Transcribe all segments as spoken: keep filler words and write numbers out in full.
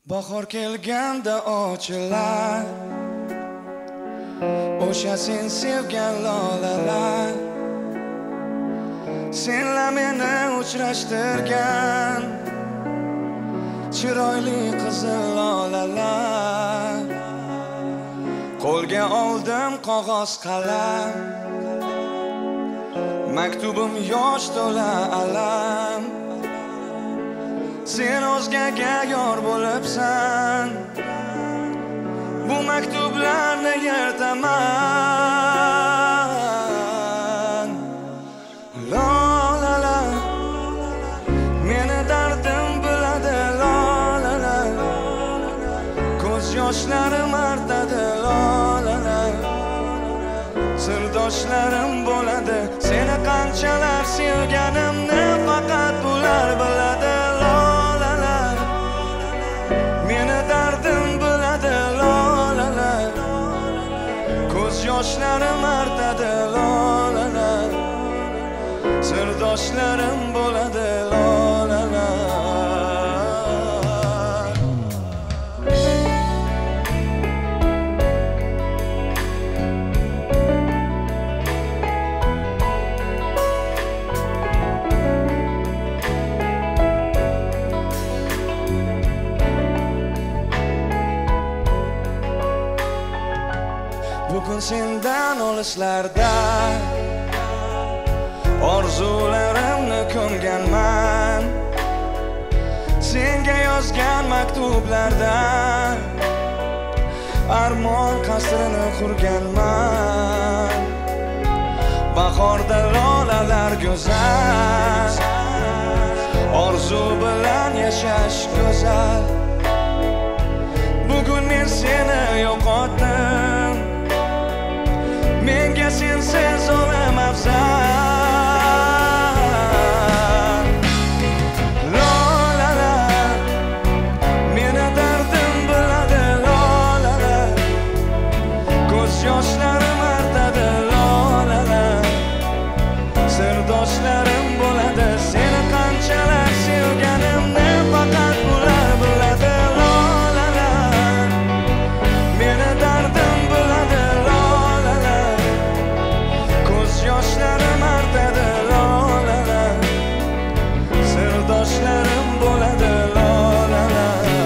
Bahor kelganda ochilar o'sha sen sevgan lolalar senla meni uchrashtirgan chiroyli qizil lolalar qo'lga oldim qog'oz qalam maktubim yosh to'la alam sen o'zgaga yor bo'libsan bu maktublarni yirtaman lolala meni dardim biladi lolala ko'z yoshlarim artadi lolala sirdoshlarim bo'ladi seni qanchalar sevganimni faqat bular biladi lolala meni dardim biladi lolala ko'z yoshlarim artadi lolala sirdoshlarim bo'ladi lolala bugun sendan olislarda orzularimni ko'mganman senga yozgan maktublardan armon qasrini qurganman bahorda lolalar go'zal orzu bilan yashash go'zal bugun men seni yo'qotdim menga sensiz o'lim afzal lolala meni dardim biladi lolala ko'z yoshlarim artadi lolala sirdoshlarim bo'ladi seni qanchalar sevganimni faqat bular biladi lolala meni dardim biladi yoshlarim artadi lolala sirdoshlarim bo'ladi lolala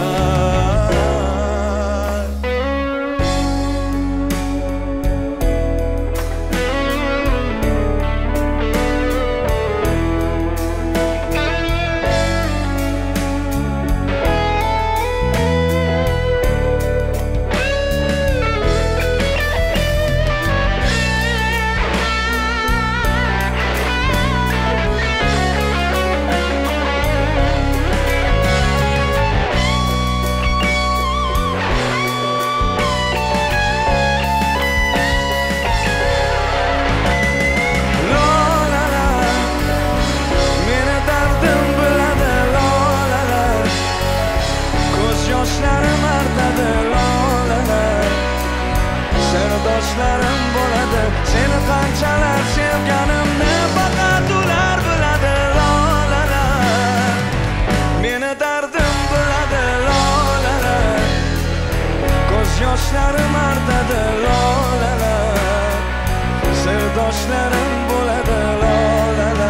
sirdoshlarim bo'ladi seni qanchalar sevganimni faqat ular biladi lolala meni dardim biladi lolala ko'z yoshlarim artadi lolala sirdoshlarim bo'ladi lolala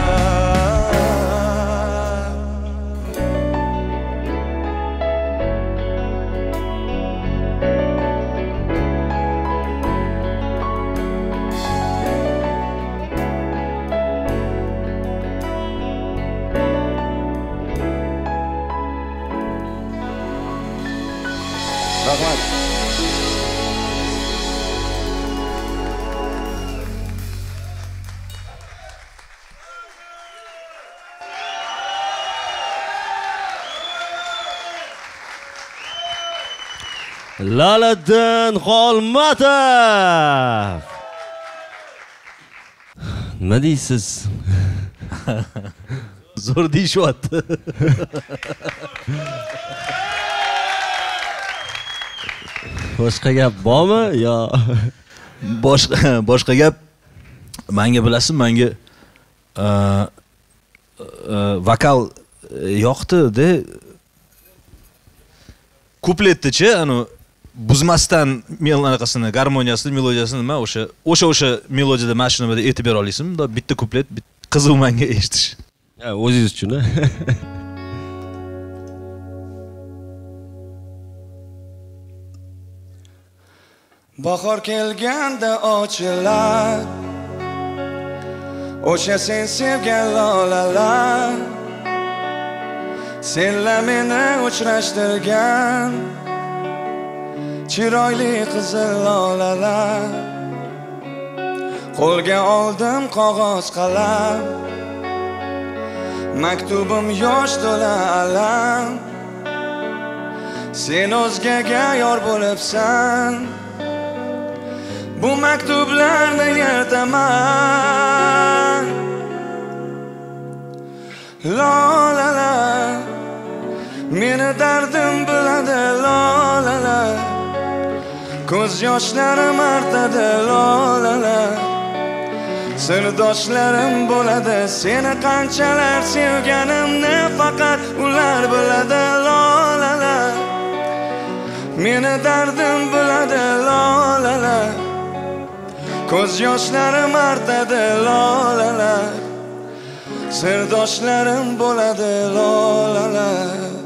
rahmat Laladdin Xolmatov. Nima deysiz? Zo'r deyishyapti. Boshqa gap bormi yo boshqa boshqa gap menga bilasizmi menga vokal yoqdi-da kupletni-chi, anu buzmasdan men anaqasini, garmoniyasini, melodiyasini nima o'sha o'sha o'sha melodiyada mana shu nimada aytib bera olasizmi? Unda bitta kuplet qiziq menga eshitish. Ha, o'zingiz uchun. Bahor kelganda ochilar, o'sha sen sevgan lolalar, senla meni uchrashtirgan chiroyli qizil lolalar. Qo'lga oldim qog'oz qalam, maktubim yosh to'la alam. Sen o'zgaga yor bo'libsan, bu maktublarni yirtaman. Lolala, meni dardim biladi lolala, ko'z yoshlarim artadi lolala. Sirdoshlarim bo'ladi, seni qanchalar sevganimni faqat ular biladi lolala. Meni dardim biladi lolala, ko'z yoshlarim artadi lolala. Sirdoshlarim bo'ladi lolala.